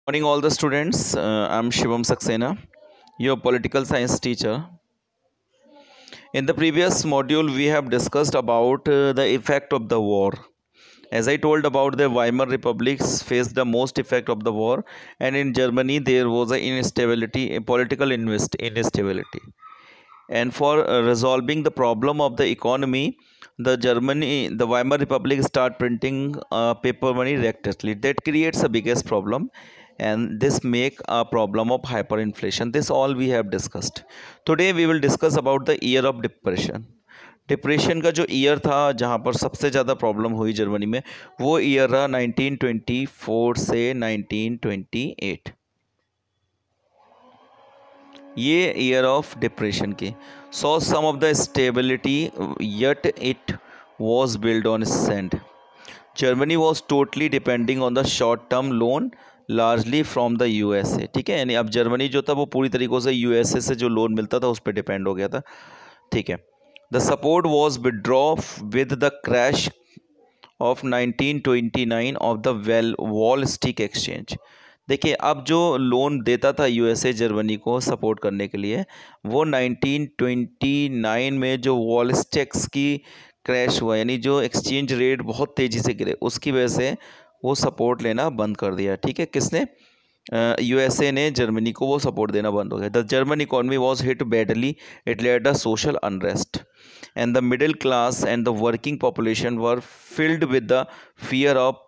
Morning, all the students. I'm Shivam Saxena, your political science teacher. In the previous module, we have discussed about the effect of the war. As I told about the Weimar republics faced the most effect of the war, and in Germany there was a instability, a political instability. And for resolving the problem of the economy, the Weimar Republic start printing paper money recklessly. That creates the biggest problem, and this make a problem of hyperinflation. This all we have discussed. Today we will discuss about the year of depression. Depression का जो year था जहाँ पर सबसे ज़्यादा problem हुई Germany में, वो ईयर रहा 1924 से 1928। ये ईयर ऑफ डिप्रेशन की saw some of the stability yet it was build on sand. Germany was totally depending on the short term loan largely from the USA. ठीक है, यानी अब जर्मनी जो था वो पूरी तरीक़ों से यूएसए से जो लोन मिलता था उस पर डिपेंड हो गया था। ठीक है, the support was withdraw with the crash of 1929 of the Wall Street exchange. देखिए, अब जो लोन देता था यूएसए जर्मनी को सपोर्ट करने के लिए, वो 1929 में जो वॉल स्ट्रीट की क्रैश हुआ, यानी जो एक्सचेंज रेट बहुत तेज़ी से गिरे, उसकी वजह से वो सपोर्ट लेना बंद कर दिया। ठीक है, किसने? यूएसए ने जर्मनी को वो सपोर्ट देना बंद हो गया। The German economy was hit badly, it led a social unrest and the middle class and the working population were filled with the fear of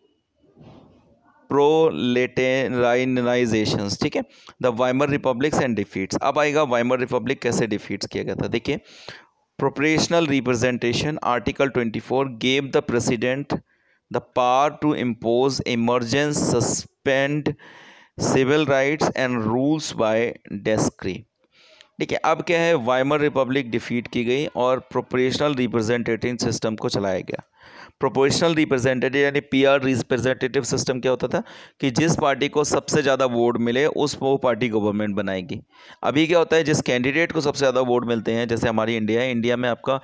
proletarianizations। ठीक है, the Weimar republics and defeats. अब आएगा Weimar Republic कैसे defeats किया गया था। देखिए, proportional representation article 24 gave the president the power to impose emergency, suspend civil rights and rules by decree। देखिए, अब क्या है, वाइमर रिपब्लिक डिफीट की गई और प्रोपोर्शनल रिप्रेजेंटेटिव सिस्टम को चलाया गया। प्रोपोर्शनल रिप्रेजेंटेटिव यानी पीआर रिप्रेजेंटेटिव सिस्टम क्या होता था कि जिस पार्टी को सबसे ज़्यादा वोट मिले वो पार्टी गवर्नमेंट बनाएगी। अभी क्या होता है, जिस कैंडिडेट को सबसे ज़्यादा वोट मिलते हैं, जैसे हमारी इंडिया है, इंडिया में आपका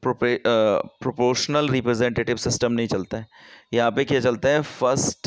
प्रोपोर्शनल रिप्रेजेंटेटिव सिस्टम नहीं चलता है। यहाँ पे क्या चलता है, फर्स्ट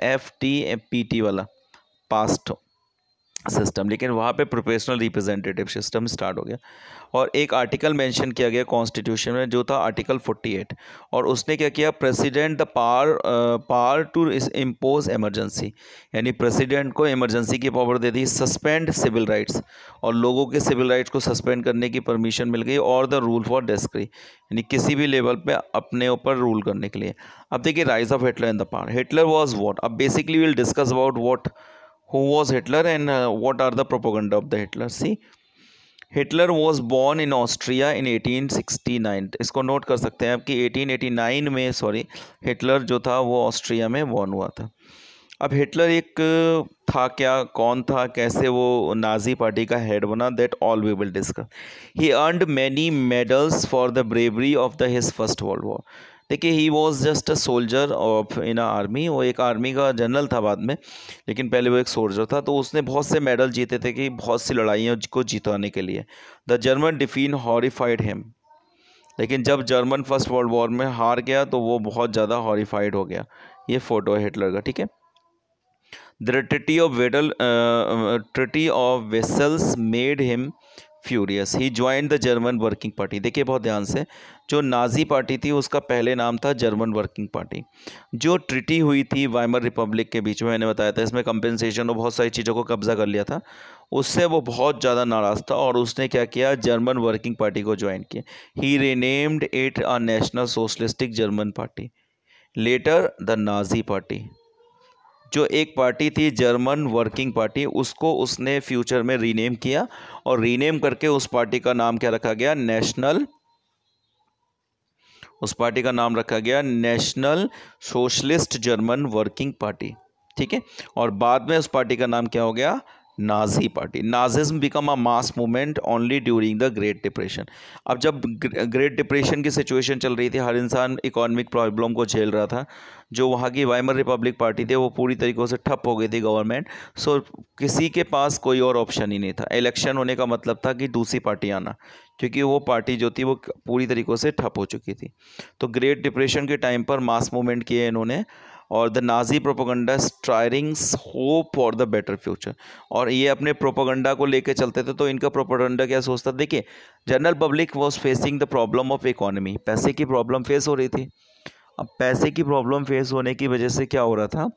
FTPT वाला पास्ट सिस्टम, लेकिन वहाँ पे प्रोपोर्शनल रिप्रेजेंटेटिव सिस्टम स्टार्ट हो गया। और एक आर्टिकल मेंशन किया गया कॉन्स्टिट्यूशन में, जो था आर्टिकल 48, और उसने क्या किया, president the power to impose emergency, यानी प्रेसिडेंट को इमरजेंसी की पावर दे दी। सस्पेंड सिविल राइट्स, और लोगों के सिविल राइट्स को सस्पेंड करने की परमिशन मिल गई। और द रूल फॉर डेस्क्री, यानी किसी भी लेवल पे अपने ऊपर रूल करने के लिए। अब देखिए, rise of Hitler in the power. Hitler was what? अब basically will discuss about what who was Hitler and what are the propaganda of the Hitler. See, Hitler was born in Austria in 1869। इसको note कर सकते हैं आप कि 1889 में Hitler जो था वो ऑस्ट्रिया में बॉर्न हुआ था। अब हिटलर एक था क्या, कौन था, कैसे वो नाजी पार्टी का हेड बना, that all we will discuss. He earned many medals for the bravery of the his first world war. देखिए, he was just a soldier of in a army. वो एक आर्मी का general था बाद में, लेकिन पहले वो एक सोल्जर था। तो उसने बहुत से मेडल जीते थे कि बहुत सी लड़ाइयों को जिताने के लिए। The German defeat horrified him, लेकिन जब जर्मन फर्स्ट वर्ल्ड वॉर में हार गया तो वो बहुत ज़्यादा हॉरिफाइड हो गया। ये फोटो है हिटलर का। ठीक है, the treaty of Versailles made him furious, he joined the German working party. देखिए बहुत ध्यान से, जो नाजी पार्टी थी उसका पहले नाम था जर्मन वर्किंग पार्टी। जो ट्रिटी हुई थी वाइमर रिपब्लिक के बीच में, मैंने बताया था, इसमें कंपेंसेशन और बहुत सारी चीज़ों को कब्जा कर लिया था, उससे वो बहुत ज़्यादा नाराज़ था और उसने क्या किया, जर्मन वर्किंग पार्टी को ज्वाइन किया। He renamed it a national socialistic German party, later the Nazi party. जो एक पार्टी थी जर्मन वर्किंग पार्टी, उसको उसने फ्यूचर में रीनेम किया, और रीनेम करके उस पार्टी का नाम क्या रखा गया, उस पार्टी का नाम रखा गया national socialist German working party. ठीक है, और बाद में उस पार्टी का नाम क्या हो गया, Nazi party. Nazism become a mass movement only during the great depression. अब जब ग्रेट डिप्रेशन की सिचुएशन चल रही थी, हर इंसान इकोनॉमिक प्रॉब्लम को झेल रहा था, जो वहाँ की वाइमर रिपब्लिक पार्टी थी वो पूरी तरीक़ों से ठप हो गई थी गवर्नमेंट। सो किसी के पास कोई और ऑप्शन ही नहीं था। इलेक्शन होने का मतलब था कि दूसरी पार्टी आना, क्योंकि वो पार्टी जो थी वो पूरी तरीक़ों से ठप हो चुकी थी। तो ग्रेट डिप्रेशन के टाइम पर मास मूवमेंट किए इन्होंने, और the Nazi propaganda stirrings hope for the better future, और ये अपने प्रोपोगंडा को लेके चलते थे। तो इनका प्रोपोगंडा क्या सोचता था, देखिए general public was facing the problem of economy, पैसे की प्रॉब्लम फेस हो रही थी। अब पैसे की प्रॉब्लम फेस होने की वजह से क्या हो रहा था,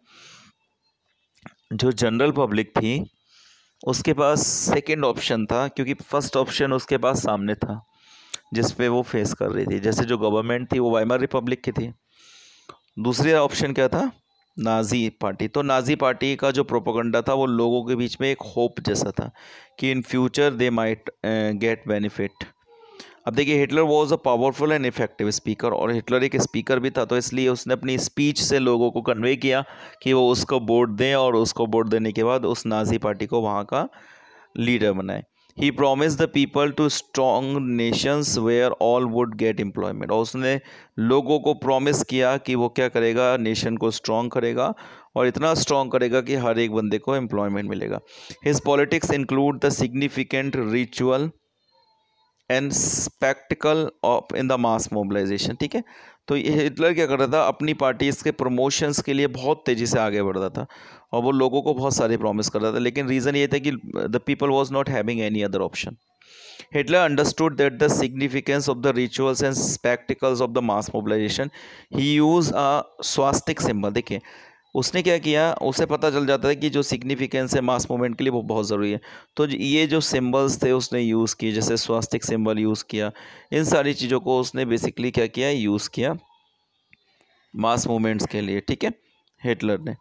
जो जनरल पब्लिक थी उसके पास सेकंड ऑप्शन था, क्योंकि फर्स्ट ऑप्शन उसके पास सामने था जिस पे वो फेस कर रही थी। जैसे जो गवर्नमेंट थी वो वाइमर रिपब्लिक की थी, दूसरी ऑप्शन क्या था, नाजी पार्टी। तो नाजी पार्टी का जो प्रोपोगंडा था वो लोगों के बीच में एक होप जैसा था कि in future they might get benefit. अब देखिए Hitler was a powerful and effective speaker, और हिटलर एक स्पीकर भी था, तो इसलिए उसने अपनी स्पीच से लोगों को कन्वे किया कि वो उसको वोट दें, और उसको वोट देने के बाद उस नाजी पार्टी को वहाँ का लीडर बनाए। He promise the people to strong nations where all would get employment, और उसने लोगों को प्रॉमिस किया कि वो क्या करेगा, नेशन को स्ट्रॉन्ग करेगा, और इतना स्ट्रॉन्ग करेगा कि हर एक बंदे को एम्प्लॉयमेंट मिलेगा। His politics include the significant ritual and spectacle of in the mass mobilisation. ठीक है, तो ये हिटलर क्या कर रहा था, अपनी पार्टी इसके प्रमोशंस के लिए बहुत तेज़ी से आगे बढ़ रहा था, और वो लोगों को बहुत सारे प्रॉमिस कर रहा था, लेकिन रीज़न ये था कि the people was not having any other option. Hitler understood that the significance of the rituals and spectacles of the mass mobilization. He used a swastik symbol. देखिए उसने क्या किया, उसे पता चल जाता है कि जो सिग्निफिकेंस है मास मूवमेंट के लिए वो बहुत ज़रूरी है। तो ये जो सिंबल्स थे उसने यूज़ किए, जैसे स्वास्तिक सिंबल यूज़ किया, इन सारी चीज़ों को उसने बेसिकली क्या किया, यूज़ किया मास मूवमेंट्स के लिए। ठीक है, हिटलर ने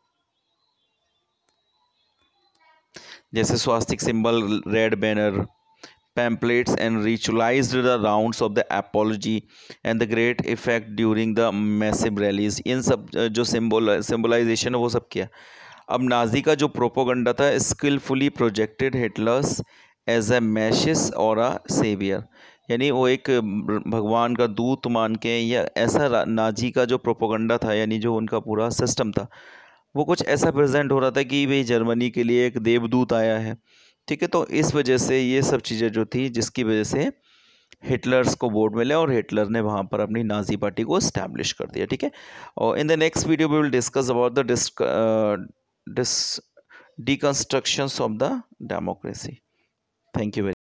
जैसे स्वास्तिक symbol, red banner, pamphlets and ritualized the rounds of the apology and the great effect during the massive rallies। इन सब जो सिंबलाइजेशन है वो सब किया। अब नाजी का जो प्रोपोगंडा था skilfully projected Hitler's as a messiah और अ सेवियर, यानी वो एक भगवान का दूत मान के, या ऐसा नाजी का जो प्रोपोगंडा था, यानी जो उनका पूरा सिस्टम था वो कुछ ऐसा प्रेजेंट हो रहा था कि भाई जर्मनी के लिए एक देवदूत आया है। ठीक है, तो इस वजह से ये सब चीज़ें जो थी जिसकी वजह से हिटलर्स को वोट मिले और हिटलर ने वहाँ पर अपनी नाजी पार्टी को इस्टेब्लिश कर दिया। ठीक है, और in the next video we will discuss about the deconstructions of the democracy. Thank you very